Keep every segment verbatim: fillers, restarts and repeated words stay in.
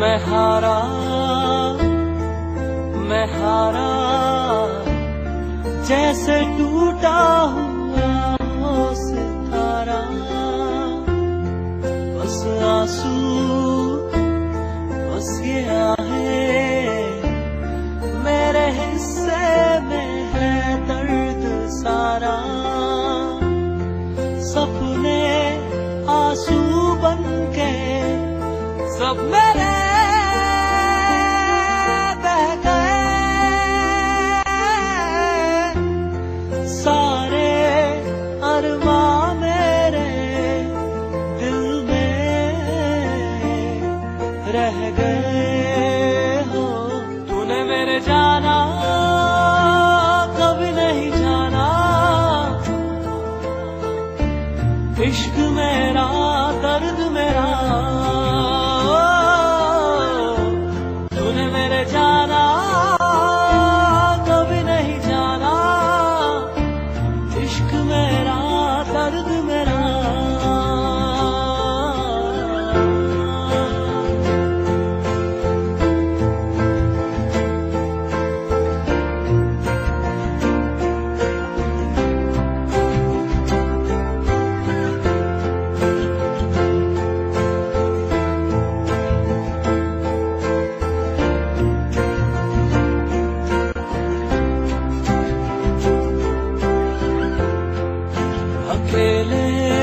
मैं हारा मैं हारा जैसे टूटा हुआ हो सितारा, बस आंसू बस ये आहें मेरे हिस्से में है दर्द सारा। सपने आंसू बन के सब मेरे बह गए, सारे अरमां मेरे दिल में रह गए हो। तूने मेरे जाना कभी नहीं जाना, इश्क मेरा दर्द मेरा, तूने मेरे जाना कभी नहीं जाना, इश्क मेरा दर्द मेरा। अकेले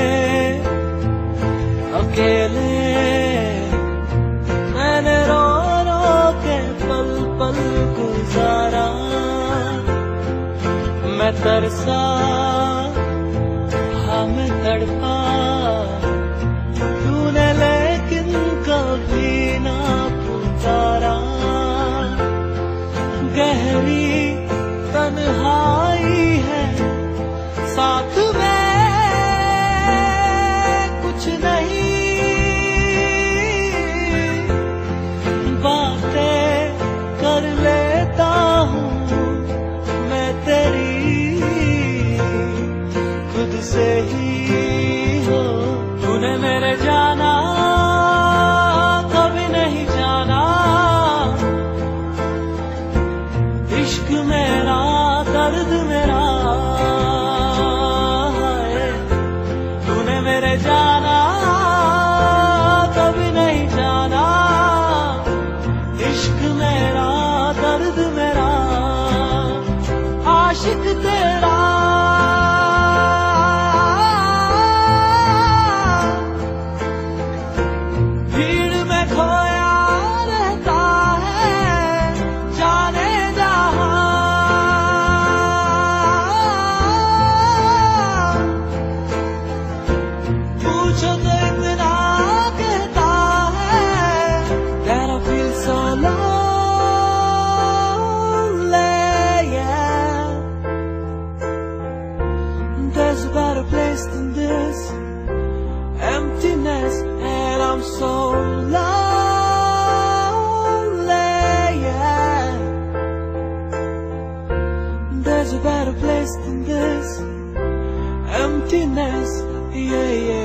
अकेले मैंने रो रो के पल पल गुजारा। मैं तरसा हाँ मैं तड़पा, तूने लेकिन कभी ना पुकारा। गहरी तन्हाई है साथ में कुछ नहीं, बातें कर लेता हूँ मैं तेरी खुद से ही हो। तूने मेरे जाना कभी नहीं जाना, इश्क मेरा दर्द मेरा। तूने मेरे जाना कभी नहीं जाना, इश्क मेरा दर्द मेरा। आशिक तेरा भीड़ में खोया रहता है जाने जहां। पूछो तो इतना कहता है that I feel so lonely, yeah. There's a better place than this emptiness, and I'm so lonely, yeah. There's a better place than this emptiness, yeah, yeah.